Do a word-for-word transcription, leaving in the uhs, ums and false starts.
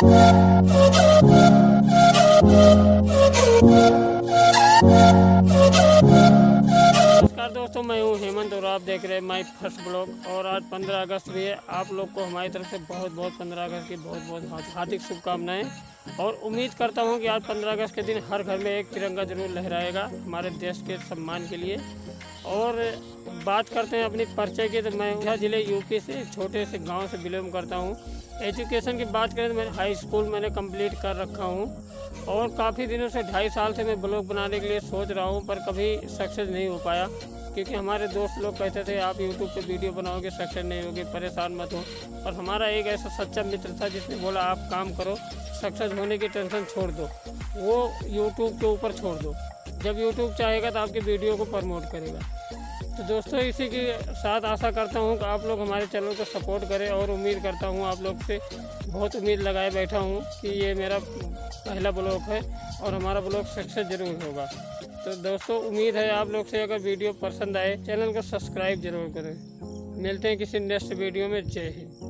नमस्कार दोस्तों, मैं हूँ हेमंत और आप देख रहे हैं माई फर्स्ट ब्लॉग। और आज पंद्रह अगस्त भी है। आप लोग को हमारी तरफ से बहुत बहुत पंद्रह अगस्त की बहुत बहुत हार्दिक शुभकामनाएं। और उम्मीद करता हूँ कि आज पंद्रह अगस्त के दिन हर घर में एक तिरंगा जरूर लहराएगा हमारे देश के सम्मान के लिए। और बात करते हैं अपनी परिचय की, तो मैं उड़ीसा जिले यूपी से छोटे से गांव से बिलोंग करता हूं। एजुकेशन की बात करें तो मैं हाई स्कूल मैंने कंप्लीट कर रखा हूं। और काफ़ी दिनों से ढाई साल से मैं ब्लॉग बनाने के लिए सोच रहा हूं, पर कभी सक्सेस नहीं हो पाया, क्योंकि हमारे दोस्त लोग कहते थे आप यूट्यूब पे वीडियो बनाओगे सक्सेस नहीं होगी, परेशान मत हो। और हमारा एक ऐसा सच्चा मित्र था जिसने बोला आप काम करो, सक्सेस होने की टेंशन छोड़ दो, वो यूट्यूब के ऊपर छोड़ दो। जब यूट्यूब चाहेगा तो आपकी वीडियो को प्रमोट करेगा। तो दोस्तों, इसी के साथ आशा करता हूं कि आप लोग हमारे चैनल को सपोर्ट करें। और उम्मीद करता हूं आप लोग से बहुत उम्मीद लगाए बैठा हूं कि ये मेरा पहला ब्लॉग है और हमारा ब्लॉग सक्सेस जरूर होगा। तो दोस्तों, उम्मीद है आप लोग से अगर वीडियो पसंद आए चैनल को सब्सक्राइब जरूर करें। मिलते हैं किसी नेक्स्ट वीडियो में। जय हिंद।